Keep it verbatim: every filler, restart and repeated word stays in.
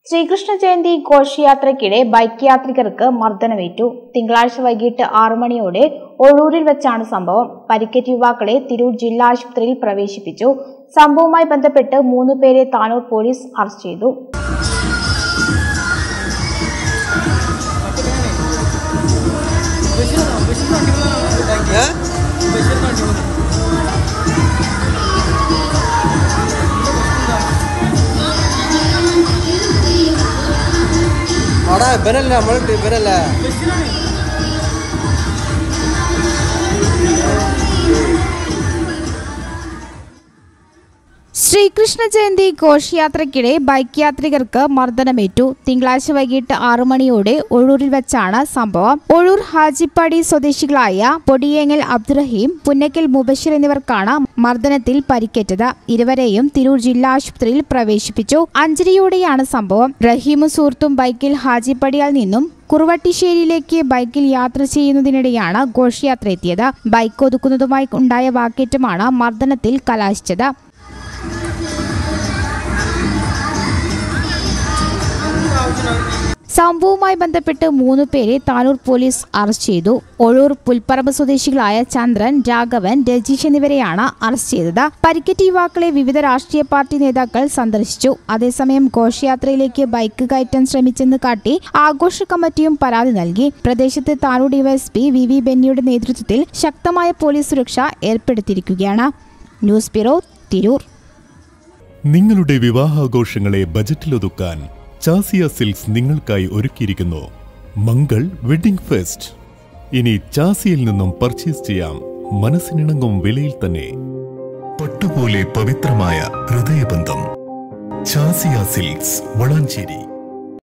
ശ്രീകൃഷ്ണ ജയന്തി ഘോഷയാത്രയ്ക്കിടെ ബൈക്ക് യാത്രികർക്ക് മർദ്ദനമേറ്റു. തിങ്കളാഴ്ച വൈകിട്ട് ആറു മണിയോടെ ഒഴൂരിൽ വെച്ചാണ് സംഭവം. പരിക്കേറ്റ യുവാക്കളെ തിരൂർ ജില്ലാ ആശുപത്രിയിൽ പ്രവേശിപ്പിച്ചു. സംഭവവുമായി ബന്ധപ്പെട്ട് മൂന്ന് പേരെ താനൂർ പോലീസ് അറസ്റ്റ് ചെയ്തു. ഇവരല്ല നമ്മൾ ഇവരല്ല ശ്രീകൃഷ്ണ ജയന്തി ഘോഷയാത്രയ്ക്കിടെ ബൈക്ക് യാത്രികർക്ക് മർദ്ദനമേറ്റു. തിങ്കളാഴ്ച വൈകിട്ട് ആറു മണിയോടെ ഒഴൂരിൽ വെച്ചാണ് സംഭവം. ഒഴൂർ ഹാജിപ്പാടി സ്വദേശികളായ പൊടിയേങ്ങൽ അബ്ദുറഹീം, പുന്നക്കൽ മുബഷിർ എന്നിവർക്കാണ് മർദ്ദനത്തിൽ പരിക്കേറ്റത്. ഇരുവരെയും തിരൂർ ജില്ലാ ആശുപത്രിയിൽ പ്രവേശിപ്പിച്ചു. അഞ്ചരയോടെയാണ് സംഭവം. റഹീമും സുഹൃത്തും ബൈക്കിൽ ഹാജിപ്പടിയിൽ നിന്നും കുറുവട്ടിശ്ശേരിയിലേക്ക് ബൈക്കിൽ യാത്ര ചെയ്യുന്നതിനിടെയാണ് ഘോഷയാത്ര എത്തിയത്. ബൈക്ക് ഒതുക്കുന്നതുമായി ഉണ്ടായ വാക്കേറ്റമാണ് മർദ്ദനത്തിൽ കലാശിച്ചത്. സംഭവവുമായി ബന്ധപ്പെട്ട് മൂന്ന് പേരെ താനൂർ പോലീസ് അറസ്റ്റ് ചെയ്തു. ഒഴൂർ പുൽപ്പറമ്പ് സ്വദേശികളായ ചന്ദ്രൻ, രാഘവൻ, രജീഷ് എന്നിവരെയാണ് അറസ്റ്റ് ചെയ്തത്. പരിക്കേറ്റ യുവാക്കളെ വിവിധ രാഷ്ട്രീയ പാർട്ടി നേതാക്കൾ സന്ദർശിച്ചു. അതേസമയം ഘോഷയാത്രയിലേക്ക് ബൈക്ക് കയറ്റാൻ ശ്രമിച്ചെന്ന് കാട്ടി ആഘോഷ കമ്മിറ്റിയും പരാതി നൽകി. പ്രദേശത്ത് താനൂർ ഡിവൈഎസ്പി വി വി ബെന്നിയുടെ നേതൃത്വത്തിൽ ശക്തമായ പോലീസ് സുരക്ഷ ഏർപ്പെടുത്തിയിരിക്കുകയാണ്. News bureau, Tirur. നിങ്ങളുടെ വിവാഹാഘോഷങ്ങളെ ബജറ്റിലൊതുക്കാൻ ചാസിയ സിൽക്സ് നിങ്ങൾക്കായി ഒരുക്കിയിരിക്കുന്നു മംഗൾ വെഡിംഗ് ഫെസ്റ്റ്. ഇനി ചാസിയിൽ നിന്നും പർച്ചേസ് ചെയ്യാം മനസ്സിനിണങ്ങും വിലയിൽ തന്നെ. പട്ടുപോലെ പവിത്രമായ ഹൃദയബന്ധം. ചാസിയ സിൽക്സ്, വളാഞ്ചേരി.